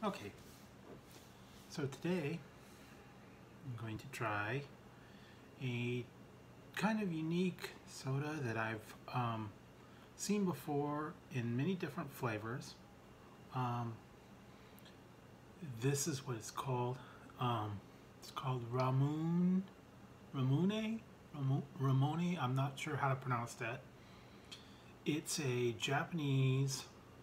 Okay, so today I'm going to try a kind of unique soda that I've seen before in many different flavors. This is what it's called. It's called Ramune. I'm not sure how to pronounce that. It's a Japanese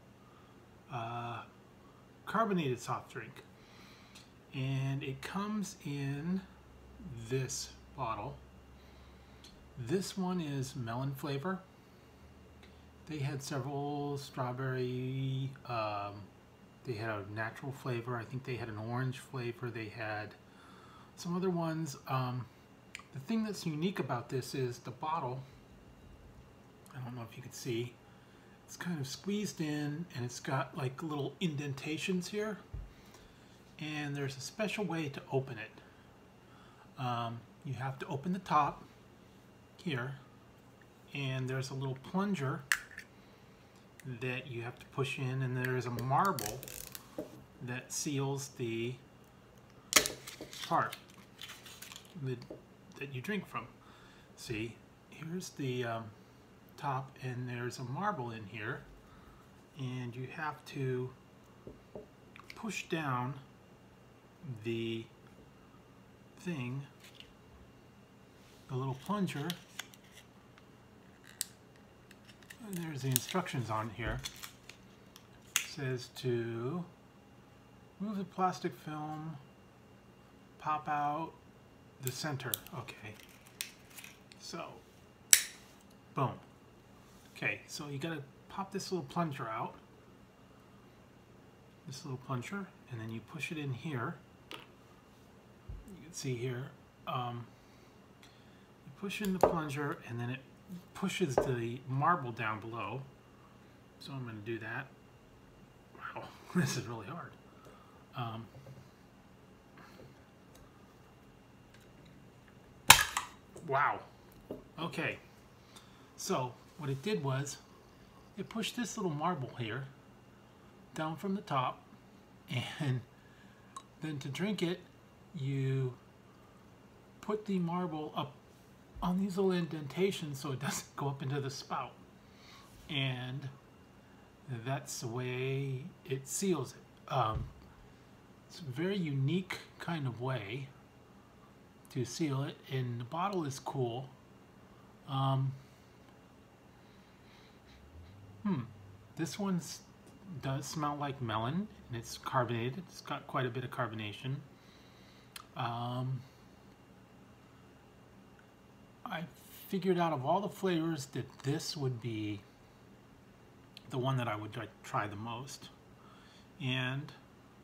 carbonated soft drink, and it comes in this bottle. This one is melon flavor. They had several strawberry, they had a natural flavor. I think they had an orange flavor. They had some other ones. The thing that's unique about this is the bottle. I don't know if you can see. It's kind of squeezed in, and it's got like little indentations here. And there's a special way to open it. You have to open the top here, and there's a little plunger that you have to push in, and there's a marble that seals the part that you drink from. See, here's the top, and there's a marble in here, and you have to push down the thing, the little plunger, and there's the instructions on here. It says to move the plastic film, pop out the center. Okay, so boom. Okay, so you gotta pop this little plunger out, this little plunger, and then you push it in here. You can see here, you push in the plunger, and then it pushes the marble down below. So I'm going to do that. Wow, this is really hard. Wow. Okay. So what it did was it pushed this little marble here down from the top, and then to drink it, you put the marble up on these little indentations so it doesn't go up into the spout, and that's the way it seals it. It's a very unique kind of way to seal it, and the bottle is cool. This one does smell like melon, and it's carbonated. It's got quite a bit of carbonation. I figured out of all the flavors that this would be the one that I would try the most, and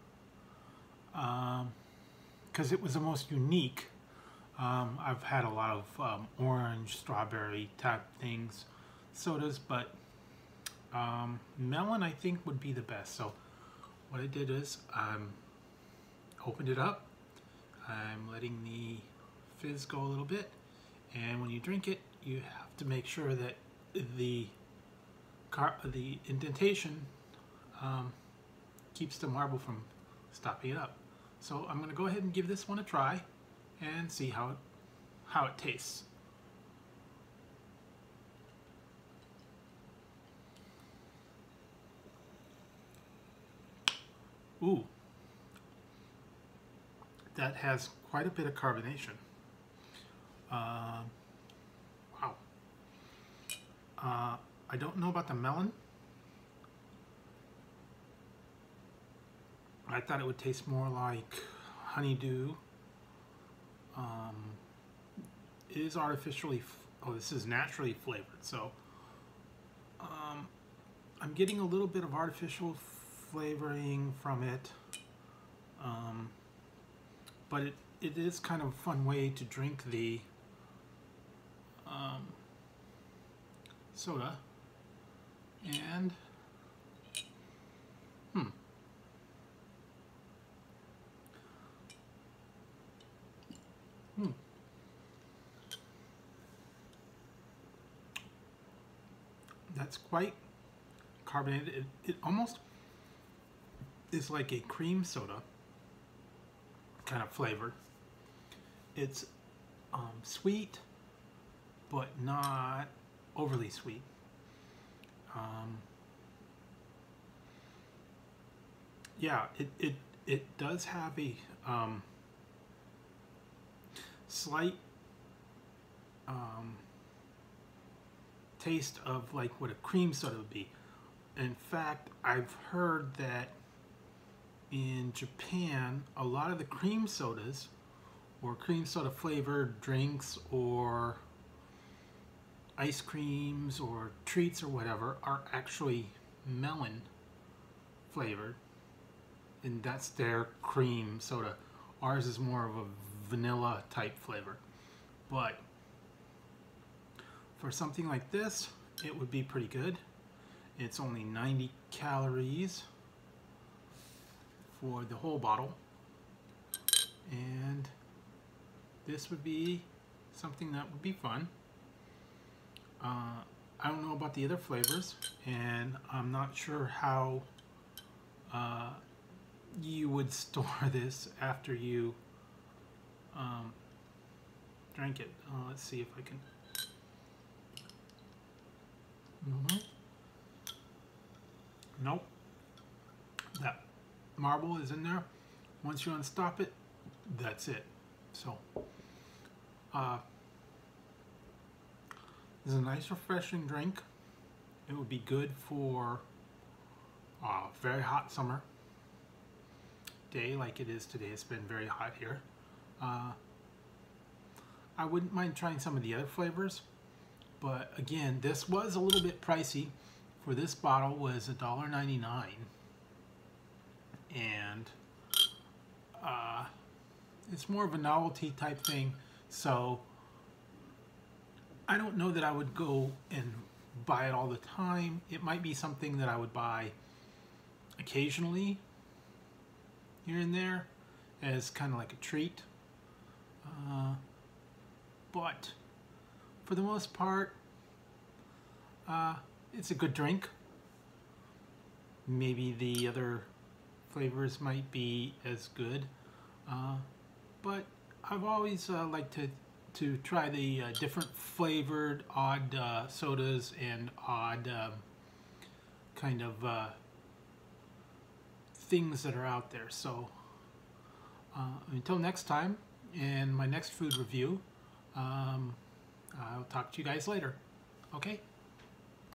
because it was the most unique. I've had a lot of orange, strawberry type things, sodas, but melon I think would be the best. So what I did is opened it up. I'm letting the fizz go a little bit, and when you drink it, you have to make sure that the indentation keeps the marble from stopping it up. So I'm going to go ahead and give this one a try and see how it tastes. Ooh, that has quite a bit of carbonation. Wow. I don't know about the melon. I thought it would taste more like honeydew. It is artificially, this is naturally flavored, so I'm getting a little bit of artificial flavoring from it, but it is kind of a fun way to drink the soda, and that's quite carbonated. It almost is like a cream soda kind of flavor. It's sweet, but not overly sweet. Yeah, it does have a slight taste of like what a cream soda would be. In fact, I've heard that in Japan, a lot of the cream sodas or cream soda flavored drinks or ice creams or treats or whatever are actually melon flavored, and that's their cream soda. Ours is more of a vanilla type flavor, but for something like this, it would be pretty good. It's only 90 calories for the whole bottle, and this would be something that would be fun. I don't know about the other flavors, and I'm not sure how you would store this after you drank it. Let's see if I can. Nope. That marble is in there. Once you unstop it, that's it. So, this is a nice refreshing drink. It would be good for a very hot summer day like it is today. It's been very hot here. I wouldn't mind trying some of the other flavors, but again, this was a little bit pricey. For this bottle was $1.99, and it's more of a novelty type thing, so I don't know that I would go and buy it all the time. It might be something that I would buy occasionally here and there as kind of like a treat, but for the most part, it's a good drink. Maybe the other flavors might be as good, but I've always liked to try the different flavored odd sodas and odd kind of things that are out there. So until next time, in my next food review, I'll talk to you guys later. Okay?